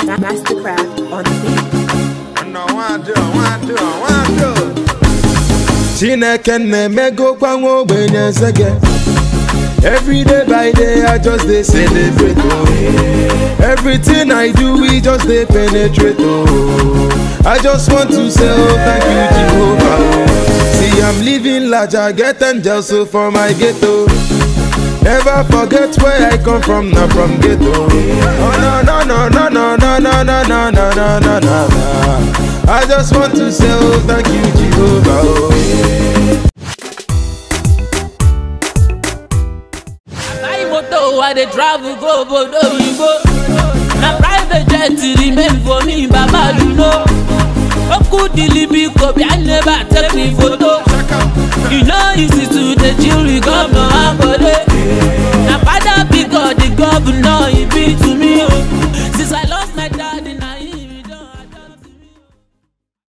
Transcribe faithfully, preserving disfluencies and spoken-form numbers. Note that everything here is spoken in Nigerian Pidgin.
Mastercraft on the beat. I know what do, what do, what do. Chineke na-emego kwa nwa ogbenye nsege. Every day by day I just dey celebrate oh. Everything I do we just dey penetrate oh. I just want to say oh thank you Jehovah oh. See I'm living large, I get angels so for my ghetto. Never forget where I come from, not from ghetto. Oh no no no no no no no no no no no no no. I just want to say oh thank you Jehovah oh. I dey travel go bodo oyibo. Na private jet remain for me, Baba you know. Oku dilibi kobi I never take me photo. You know easy to the chill with governor Akode. Na father pick up the governor